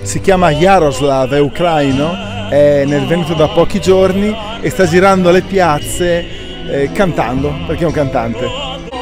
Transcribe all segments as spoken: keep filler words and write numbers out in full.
Si chiama Jaroslav, è ucraino, è nel Veneto da pochi giorni e sta girando le piazze eh, cantando, perché è un cantante.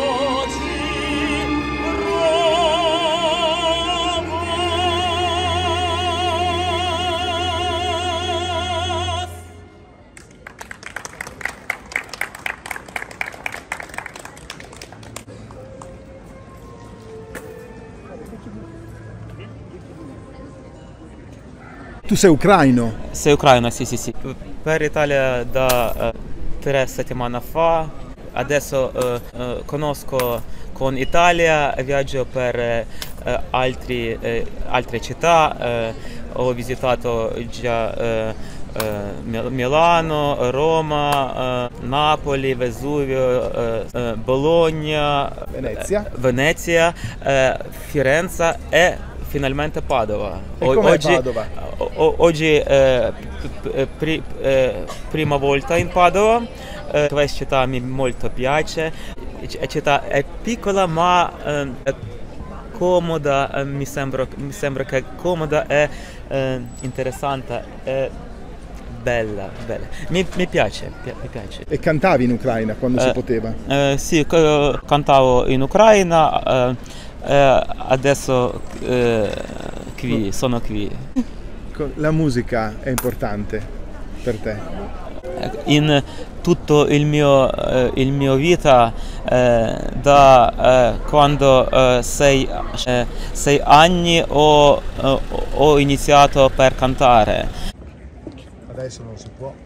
Tu sei ucraino? Sei ucraino, sì, sì, sì. Per Italia da eh, tre settimane fa. Adesso eh, eh, conosco con Italia, viaggio per eh, altri, eh, altre città. Eh, ho visitato già eh, eh, Milano, Roma, eh, Napoli, Vesuvio, eh, eh, Bologna, Venezia, eh, Venezia eh, Firenze e finalmente Padova. E com'è oggi, Padova? Oggi eh, pri, eh, prima volta in Padova. Eh, questa città mi molto piace. La città è piccola ma eh, è comoda, eh, mi, sembra, mi sembra che comoda e eh, interessante e bella, bella. Mi, mi piace, mi piace. E cantavi in Ucraina quando Eh, si poteva? Eh, sì, cantavo in Ucraina, eh, eh, adesso eh, qui, sono qui. La musica è importante per te? In tutto il mio, eh, il mio vita, eh, da eh, quando eh, sei, eh, sei anni ho, eh, ho iniziato per cantare. Adesso non si può.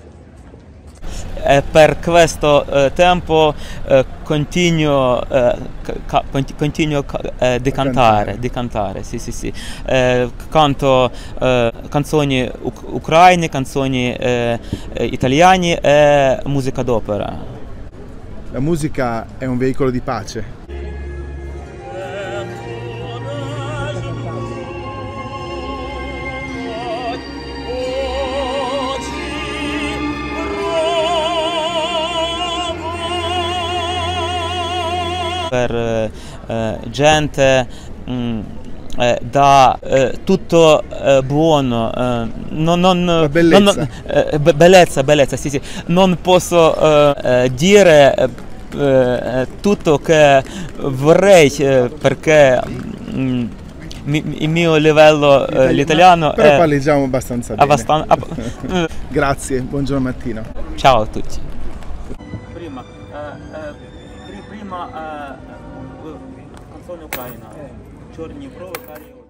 E per questo eh, tempo eh, continuo, eh, ca continuo eh, di cantare, di cantare, sì, sì, sì. Eh, canto eh, canzoni uc ucraine, canzoni eh, italiane e musica d'opera. La musica è un veicolo di pace. Per eh, gente mh, eh, da eh, tutto eh, buono, eh, non, non, bellezza. Non, eh, be bellezza, bellezza, sì, sì. Non posso eh, eh, dire eh, tutto che vorrei eh, perché mh, mi, il mio livello eh, l'italiano però è parliamo abbastanza bene. Abbastan Grazie, buongiorno mattino. Ciao a tutti. Prima, eh, eh, prima eh, canzone ucraina, Чорні провокарі.